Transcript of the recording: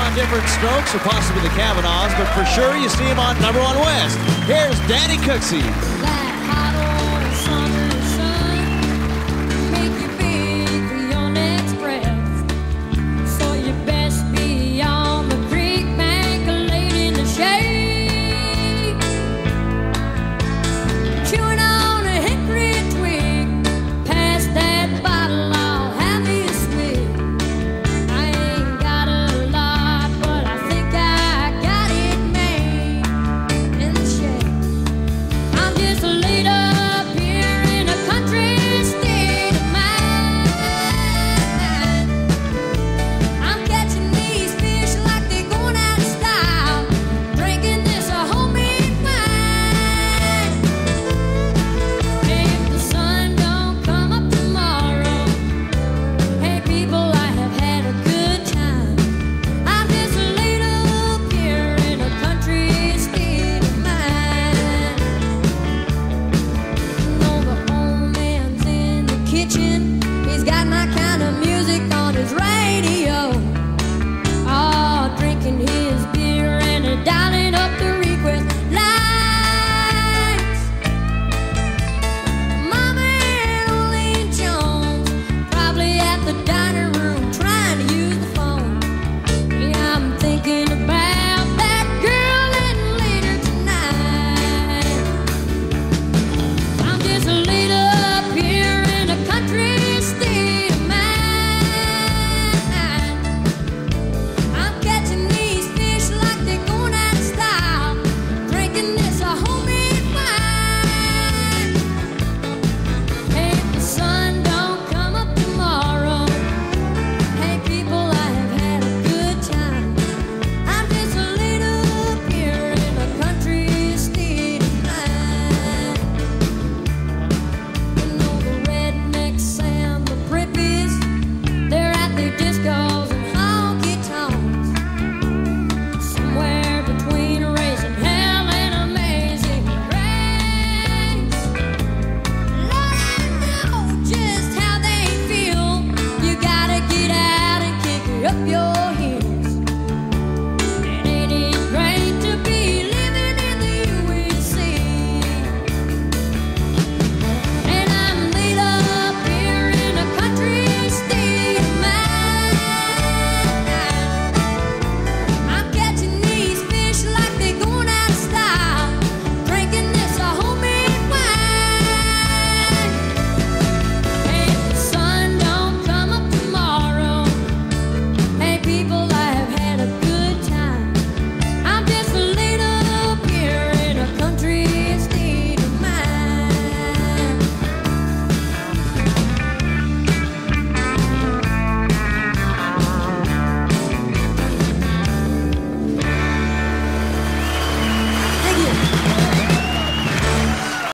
on different strokes, or possibly the Kavanaughs, but for sure you see him on #1 West. Here's Danny Cooksey. That hot old summer sun make you big for your next breath. So you best be on the creek bank, laid in the shade, chewing on a hickory twig. Pass that bottle, I'll have you sweet. I ain't got a lot, but I think I got it made in the shade. I'm just laid up here in a country state of mind. I'm catching these fish like they're going out of style, drinking this a homemade wine. Hey, if the sun don't come up tomorrow, hey people, I have had a good time. I'm just laid up here in a country state of mind. No, the old man's in the kitchen. He's got my kind of music on his radio. Oh, drinking his beer and dialing up the request lines. Mama and Ollie Jones probably at the dining room trying to use the phone. Yeah, I'm thinking about that girl and later tonight. I'm just laid up here in a country state of mind. I'm catching these fish like they're going out of style, drinking this a homemade wine. Hey, if the sun don't come up tomorrow, hey people, I have had a good time. I'm just laid up here in a country state of mind. You know the rednecks and the prippies, they're at their discos and honky tonks. Somewhere between raising hell and amazing grace. Lord, I know just how they feel. You gotta get out and kick up your